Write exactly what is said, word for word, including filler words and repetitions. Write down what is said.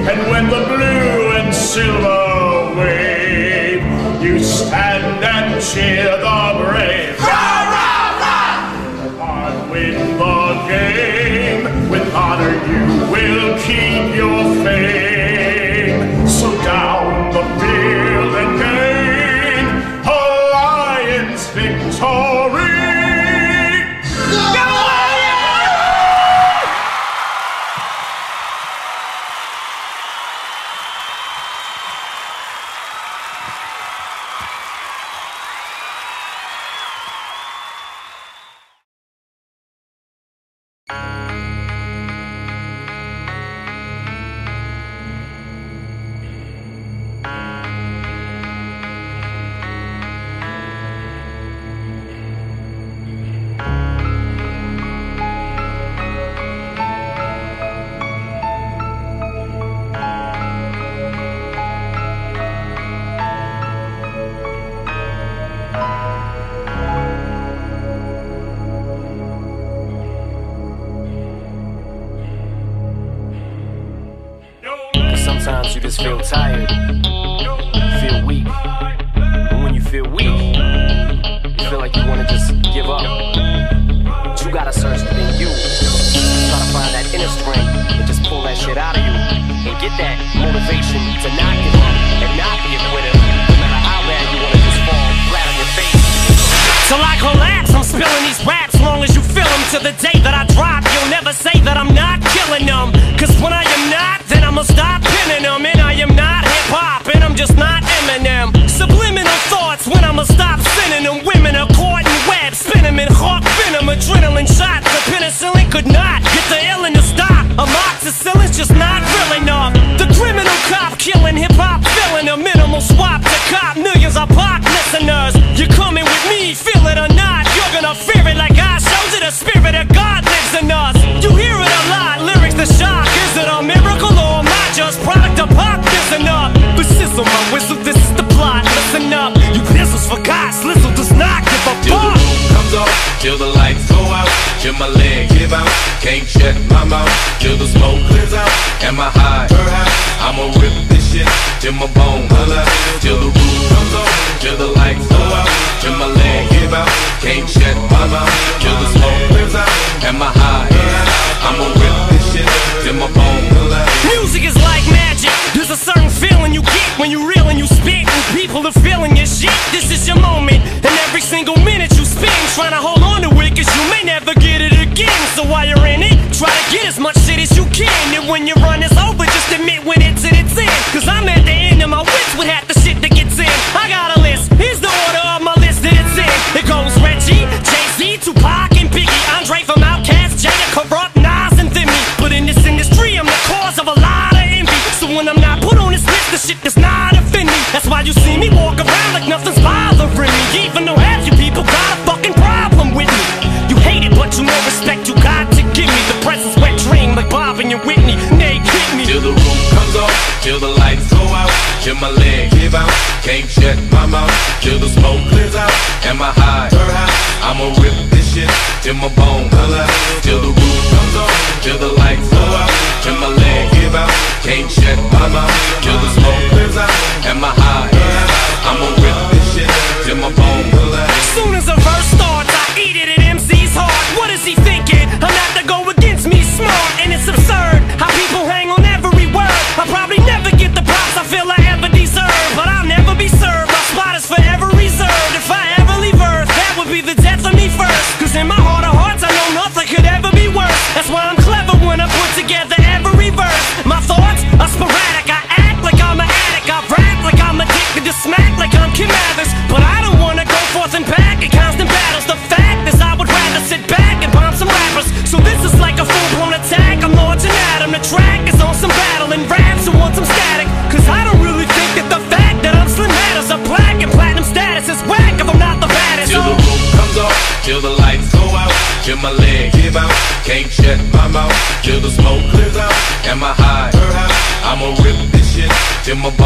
And when the blue and silver wave, you stand and cheer the brave. Rah, rah, rah! And win the game. With honor you will keep your fame. So down the field and gain a Lions victory. Sometimes you just feel tired, feel weak. And when you feel weak, you feel like you want to just give up. But you gotta search within you. Try to find that inner strength and just pull that shit out of you. And get that motivation to not give up and not be a quitter. No matter how bad you want to just fall flat on your face. Till I collapse, I'm spilling these raps. Long as you feel them to the day that I drop, you'll never say that I'm not killing them. Cause when I am not, then I'ma stop pinning them. And I am not hip-hop, and I'm just not Eminem. Subliminal thoughts when I'ma stop sending them. Women are caught in webs, spin them in hawk venom. Adrenaline shots, the penicillin could not get the illin' to stop. Amoxicillin's just not real enough. The criminal cop killing hip-hop, filling a minimal swap to cop millions of pop listeners. You're coming with me, feel it or not, you're gonna fear it like I showed you. The spirit of God lives in us. You hear it a lot, lyrics to shock. Is it a miracle or am I just product of pop? Listen up, but sizzle my whistle, this is the plot. Listen up, you pistols forgot, Slizzle does not give a fuck. Till the roof comes off, till the lights go out, till my leg give out, can't shut my mouth, till the smoke clears out, and my high, I'ma rip this shit till my bone holla. Till the roof comes off, till the lights go out, till my leg give out, can't shut my mouth, till the smoke clears out, and my high, I'ma rip this shit till my bone holla. Music is like magic. There's a certain feeling you get when you reel and you spit, and people are feeling your shit. This is your moment, and every single minute you spend trying to hold on to it, cause you may never get it again. So while you're in it, try to get as much shit as you can. And when your run is over, just admit when it's at its end. Cause I'm at the end of my wits with half the shit that gets in. I got a list, here's the order of my list that it's in. It goes Reggie, Jay-Z, Tupac, and Biggie, Andre from Outkast, Jada, Corrupt, Nas, and Thimmy. But in this industry, I'm the cause of a lot of envy. So when I'm not put on this list, the shit does not offend me. That's why you see me walk around like nothing's bothering me. Even though half you people got a fucking problem with me. You hate it, but you know respect you got to give me. The presence wet dream like Bob and your Whitney. They kick me. Till the roof comes off, till the lights go out, till my leg give out, can't shut my mouth, till the smoke clears out, and my high, I'ma rip this shit till my bone holla. Till the roof comes off, till the lights go out, till my leg give out, can't shut my mouth, till the smoke clears out, and my high, I'ma rip this shit till my bone holla. Soon as a verse starts, I eat it at M C's heart. What is he thinking? I'm not to go against me smart, and it's absurd how people hang on every word. I probably never get the props I feel I ever deserve, but I'll never be served. My spot is forever reserved. If I ever leave Earth, that would be the death of me first. Cause in my heart of hearts, I know nothing could ever be worse. That's why I'm clever when I put together every verse. My thoughts are sporadic. I act like I'm an addict. I rap like I'm addicted to smack like I'm Kim Mathers. But I don't wanna go forth and back in constant battles. The fact is I would rather sit back and bomb some rappers. So this is like a full-blown attack. I'm launching at 'em. The track is on some battle and raps who want some static. Cause I don't really think that the fact that I'm Slim matters. A black and platinum status is whack if I'm not the baddest. Till the roof comes off, till the lights go out, till my leg give out, can't shut my mouth, till the smoke clears out, and my high, I'ma rip this shit till my